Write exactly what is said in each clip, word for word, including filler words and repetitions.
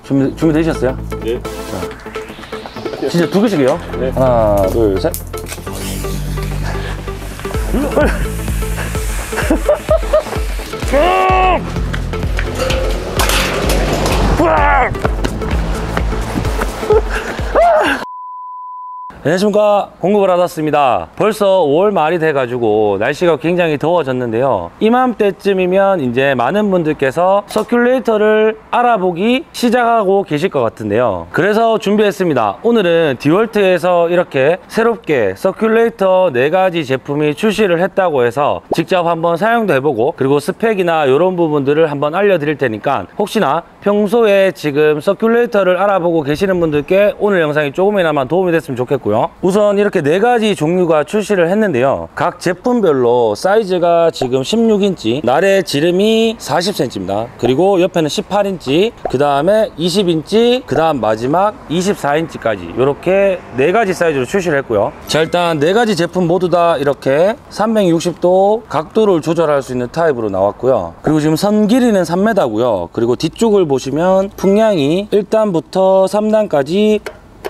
준비, 준비되셨어요? 네. 자, 진짜 두 개씩이요? 네. 하나, 둘, 셋. 안녕하십니까, 공급을 받았습니다. 벌써 오월 말이 돼가지고 날씨가 굉장히 더워졌는데요, 이맘때쯤이면 이제 많은 분들께서 서큘레이터를 알아보기 시작하고 계실 것 같은데요, 그래서 준비했습니다. 오늘은 디월트에서 이렇게 새롭게 서큘레이터 네 가지 제품이 출시를 했다고 해서 직접 한번 사용도 해보고, 그리고 스펙이나 이런 부분들을 한번 알려드릴 테니까 혹시나 평소에 지금 서큘레이터를 알아보고 계시는 분들께 오늘 영상이 조금이나마 도움이 됐으면 좋겠고요. 우선 이렇게 네 가지 종류가 출시를 했는데요, 각 제품별로 사이즈가 지금 십육 인치, 날의 지름이 사십 센티미터입니다. 그리고 옆에는 십팔 인치, 그 다음에 이십 인치, 그 다음 마지막 이십사 인치까지 이렇게 네 가지 사이즈로 출시를 했고요. 자, 일단 네 가지 제품 모두 다 이렇게 삼백육십 도 각도를 조절할 수 있는 타입으로 나왔고요. 그리고 지금 선 길이는 삼 미터고요. 그리고 뒤쪽을 보시면 풍량이 일 단부터 삼 단까지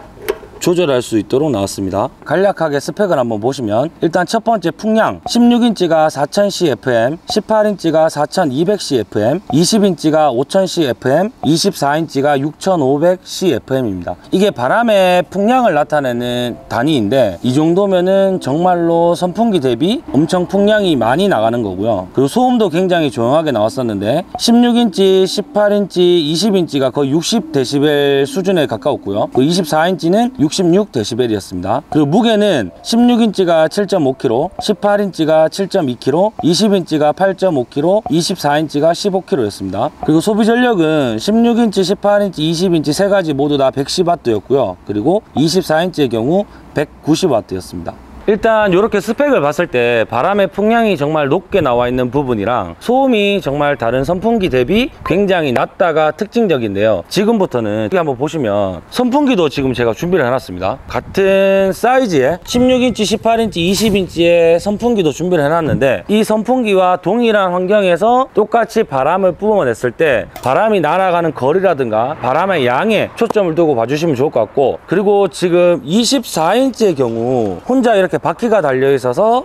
조절할 수 있도록 나왔습니다. 간략하게 스펙을 한번 보시면, 일단 첫 번째 풍량 십육 인치가 사천 씨에프엠, 십팔 인치가 사천이백 씨에프엠, 이십 인치가 오천 씨에프엠, 이십사 인치가 육천오백 씨에프엠입니다. 이게 바람의 풍량을 나타내는 단위인데, 이 정도면은 정말로 선풍기 대비 엄청 풍량이 많이 나가는 거고요. 그리고 소음도 굉장히 조용하게 나왔었는데, 십육 인치, 십팔 인치, 이십 인치가 거의 육십 데시벨 수준에 가까웠고요. 이십사 인치는 육십육 데시벨이었습니다. 그리고 무게는 십육 인치가 칠 점 오 킬로그램, 십팔 인치가 칠 점 이 킬로그램, 이십 인치가 팔 점 오 킬로그램, 이십사 인치가 십오 킬로그램였습니다. 그리고 소비 전력은 십육 인치, 십팔 인치, 이십 인치 세 가지 모두 다 백십 와트였고요. 그리고 이십사 인치의 경우 백구십 와트였습니다. 일단 이렇게 스펙을 봤을 때 바람의 풍량이 정말 높게 나와 있는 부분이랑 소음이 정말 다른 선풍기 대비 굉장히 낮다가 특징적인데요, 지금부터는 여기 한번 보시면 선풍기도 지금 제가 준비를 해놨습니다. 같은 사이즈의 십육 인치, 십팔 인치, 이십 인치의 선풍기도 준비를 해놨는데, 이 선풍기와 동일한 환경에서 똑같이 바람을 뿜어냈을 때 바람이 날아가는 거리라든가 바람의 양에 초점을 두고 봐주시면 좋을 것 같고, 그리고 지금 이십사 인치의 경우 혼자 이렇게 바퀴가 달려 있어서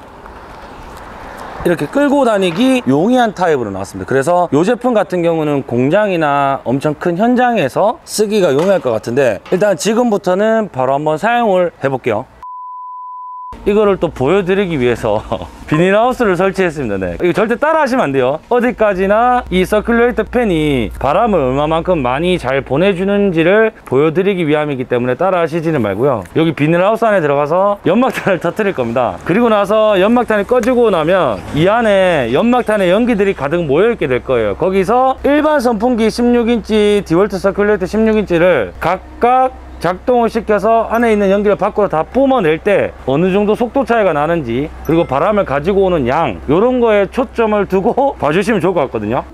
이렇게 끌고 다니기 용이한 타입으로 나왔습니다. 그래서 이 제품 같은 경우는 공장이나 엄청 큰 현장에서 쓰기가 용이할 것 같은데, 일단 지금부터는 바로 한번 사용을 해볼게요. 이거를 또 보여드리기 위해서 비닐하우스를 설치했습니다. 네. 이거 절대 따라 하시면 안 돼요. 어디까지나 이 서큘레이터 팬이 바람을 얼마만큼 많이 잘 보내주는지를 보여드리기 위함이기 때문에 따라 하시지는 말고요. 여기 비닐하우스 안에 들어가서 연막탄을 터뜨릴 겁니다. 그리고 나서 연막탄이 꺼지고 나면 이 안에 연막탄의 연기들이 가득 모여있게 될 거예요. 거기서 일반 선풍기 십육 인치 디월트 서큘레이터 십육 인치를 각각 작동을 시켜서 안에 있는 연기를 밖으로 다 뿜어낼 때 어느 정도 속도 차이가 나는지, 그리고 바람을 가지고 오는 양, 이런 거에 초점을 두고 봐주시면 좋을 것 같거든요.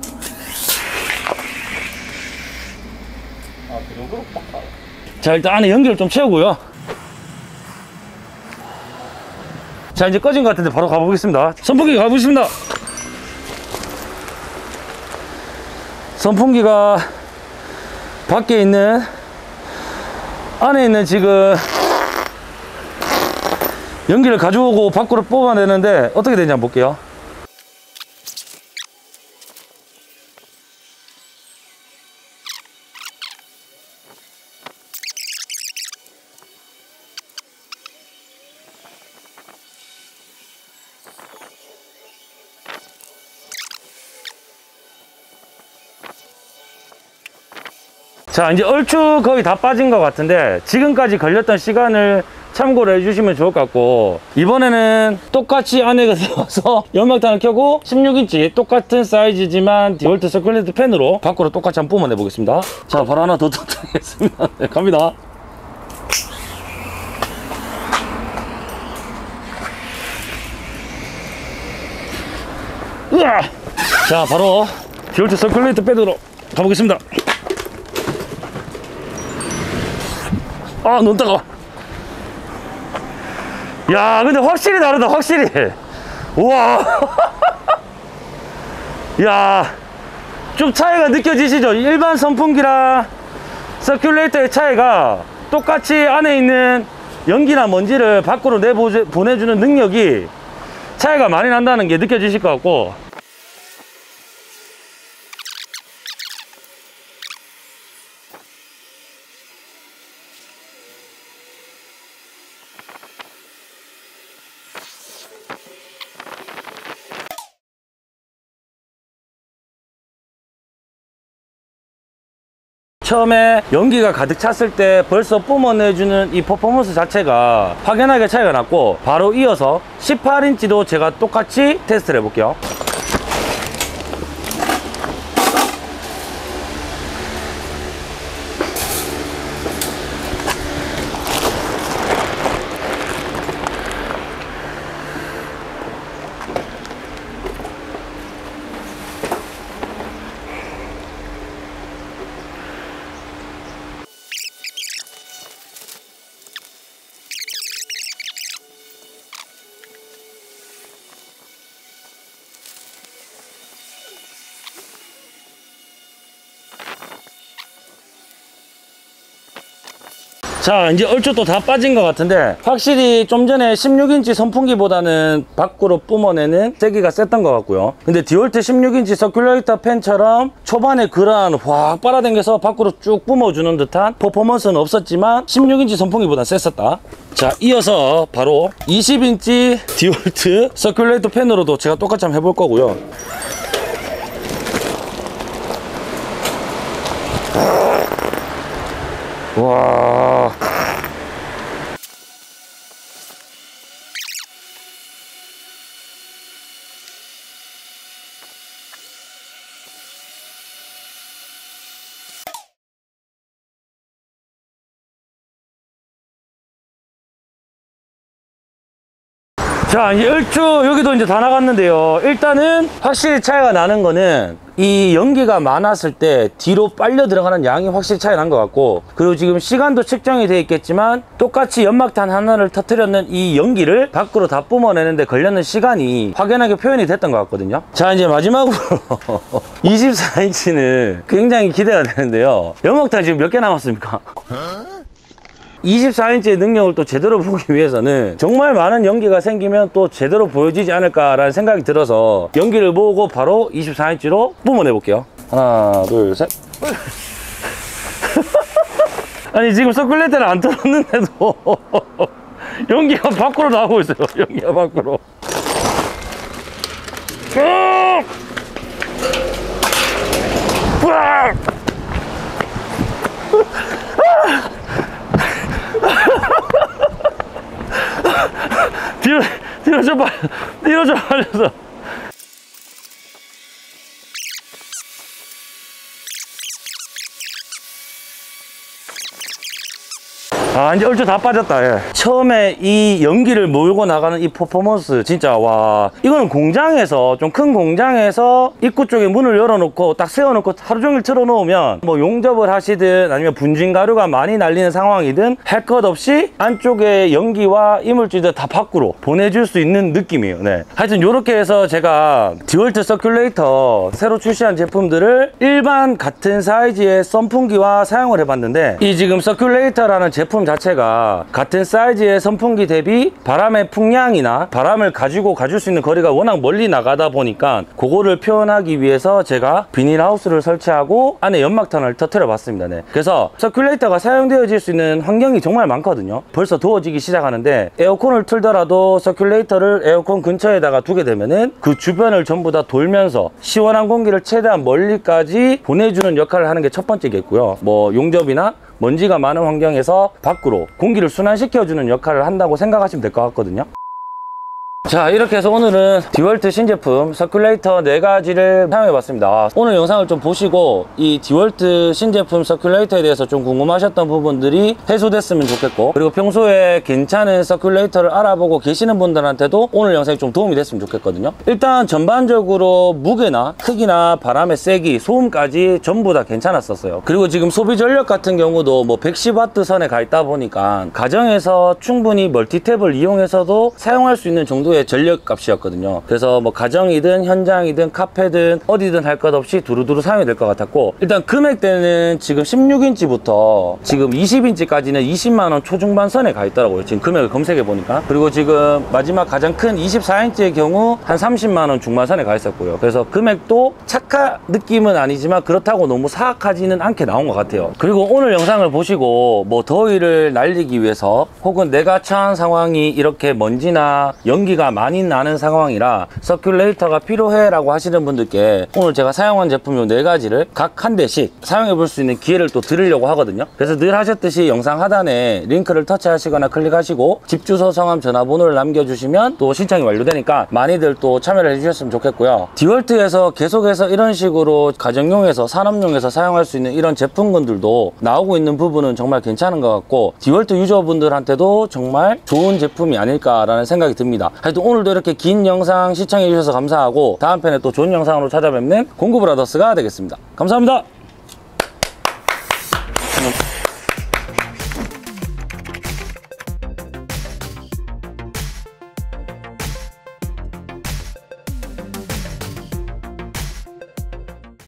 자, 일단 안에 연기를 좀 채우고요. 자, 이제 꺼진 것 같은데 바로 가보겠습니다. 선풍기 가보겠습니다. 선풍기가 밖에 있는, 안에 있는 지금 연기를 가져오고 밖으로 뽑아내는데 어떻게 되는지 한번 볼게요. 자, 이제 얼추 거의 다 빠진 것 같은데, 지금까지 걸렸던 시간을 참고를 해주시면 좋을 것 같고, 이번에는 똑같이 안에 들어가서 연막탄을 켜고 십육 인치 똑같은 사이즈지만 디월트 서큘레이터 팬으로 밖으로 똑같이 한번 뿜어내 보겠습니다. 자, 바로 하나 더 터뜨리겠습니다. 네, 갑니다. 으아! 자, 바로 디월트 서큘레이터 팬으로 가보겠습니다. 아, 너무 따가워. 야, 근데 확실히 다르다, 확실히. 우와. 야, 좀 차이가 느껴지시죠? 일반 선풍기랑 서큘레이터의 차이가 똑같이 안에 있는 연기나 먼지를 밖으로 내보내주는 능력이 차이가 많이 난다는 게 느껴지실 것 같고, 처음에 연기가 가득 찼을 때 벌써 뿜어내주는 이 퍼포먼스 자체가 확연하게 차이가 났고, 바로 이어서 십팔 인치도 제가 똑같이 테스트를 해볼게요. 자, 이제 얼추 또 다 빠진 것 같은데, 확실히 좀 전에 십육 인치 선풍기보다는 밖으로 뿜어내는 세기가 셌던 것 같고요. 근데 디월트 십육 인치 서큘레이터 팬처럼 초반에 그런 확 빨아당겨서 밖으로 쭉 뿜어주는 듯한 퍼포먼스는 없었지만 십육 인치 선풍기보다 셌었다. 자, 이어서 바로 이십 인치 디월트 서큘레이터 팬으로도 제가 똑같이 한번 해볼 거고요. 와. 자, 이제 얼추 여기도 이제 다 나갔는데요. 일단은 확실히 차이가 나는 거는 이 연기가 많았을 때 뒤로 빨려 들어가는 양이 확실히 차이 난 것 같고, 그리고 지금 시간도 측정이 되어 있겠지만 똑같이 연막탄 하나를 터뜨렸는 이 연기를 밖으로 다 뿜어내는데 걸렸는 시간이 확연하게 표현이 됐던 것 같거든요. 자, 이제 마지막으로 이십사 인치는 굉장히 기대가 되는데요. 연막탄 지금 몇 개 남았습니까? 이십사 인치의 능력을 또 제대로 보기 위해서는 정말 많은 연기가 생기면 또 제대로 보여지지 않을까라는 생각이 들어서 연기를 보고 바로 이십사 인치로 뿜어내 볼게요. 하나, 둘, 셋. 아니, 지금 서큘레이터를 안 틀었는데도 연기가 밖으로 나오고 있어요. 연기가 밖으로. 뒤로, 뒤로 좀 빨리, 뒤로 좀 빨려서. 아, 이제 얼추 다 빠졌다. 예. 처음에 이 연기를 몰고 나가는 이 퍼포먼스 진짜, 와, 이거는 공장에서, 좀 큰 공장에서 입구 쪽에 문을 열어놓고 딱 세워놓고 하루 종일 틀어놓으면 뭐 용접을 하시든 아니면 분진 가루가 많이 날리는 상황이든 할 것 없이 안쪽에 연기와 이물질들 다 밖으로 보내줄 수 있는 느낌이에요. 네. 하여튼 이렇게 해서 제가 디월트 서큘레이터 새로 출시한 제품들을 일반 같은 사이즈의 선풍기와 사용을 해봤는데, 이 지금 서큘레이터라는 제품 자체가 같은 사이즈의 선풍기 대비 바람의 풍량이나 바람을 가지고 가줄 수 있는 거리가 워낙 멀리 나가다 보니까 그거를 표현하기 위해서 제가 비닐하우스를 설치하고 안에 연막탄을 터뜨려 봤습니다. 네. 그래서 서큘레이터가 사용되어질 수 있는 환경이 정말 많거든요. 벌써 더워지기 시작하는데 에어컨을 틀더라도 서큘레이터를 에어컨 근처에다가 두게 되면은 그 주변을 전부 다 돌면서 시원한 공기를 최대한 멀리까지 보내주는 역할을 하는 게 첫 번째겠고요. 뭐 용접이나 먼지가 많은 환경에서 밖으로 공기를 순환시켜주는 역할을 한다고 생각하시면 될 것 같거든요. 자, 이렇게 해서 오늘은 디월트 신제품 서큘레이터 네 가지를 사용해 봤습니다. 오늘 영상을 좀 보시고 이 디월트 신제품 서큘레이터에 대해서 좀 궁금하셨던 부분들이 해소됐으면 좋겠고, 그리고 평소에 괜찮은 서큘레이터를 알아보고 계시는 분들한테도 오늘 영상이 좀 도움이 됐으면 좋겠거든요. 일단 전반적으로 무게나 크기나 바람의 세기, 소음까지 전부 다 괜찮았었어요. 그리고 지금 소비 전력 같은 경우도 뭐 백십 와트 선에 가 있다 보니까 가정에서 충분히 멀티탭을 이용해서도 사용할 수 있는 정도의 최고의 전력값이었거든요. 그래서 뭐 가정이든 현장이든 카페든 어디든 할 것 없이 두루두루 사용이 될 것 같았고, 일단 금액대는 지금 십육 인치부터 지금 이십 인치까지는 이십만 원 초중반 선에 가 있더라고요. 지금 금액을 검색해 보니까. 그리고 지금 마지막 가장 큰 이십사 인치의 경우 한 삼십만 원 중반 선에 가 있었고요. 그래서 금액도 착한 느낌은 아니지만 그렇다고 너무 사악하지는 않게 나온 것 같아요. 그리고 오늘 영상을 보시고 뭐 더위를 날리기 위해서 혹은 내가 처한 상황이 이렇게 먼지나 연기가 많이 나는 상황이라 서큘레이터가 필요해 라고 하시는 분들께 오늘 제가 사용한 제품 요 네 가지를 각 한 대씩 사용해 볼 수 있는 기회를 또 드리려고 하거든요. 그래서 늘 하셨듯이 영상 하단에 링크를 터치하시거나 클릭하시고 집 주소, 성함, 전화번호를 남겨주시면 또 신청이 완료되니까 많이들 또 참여를 해주셨으면 좋겠고요. 디월트에서 계속해서 이런 식으로 가정용에서 산업용에서 사용할 수 있는 이런 제품군들도 나오고 있는 부분은 정말 괜찮은 것 같고, 디월트 유저분들한테도 정말 좋은 제품이 아닐까라는 생각이 듭니다. 하여튼 오늘도 이렇게 긴 영상 시청해 주셔서 감사하고, 다음 편에 또 좋은 영상으로 찾아뵙는 공구브라더스가 되겠습니다. 감사합니다.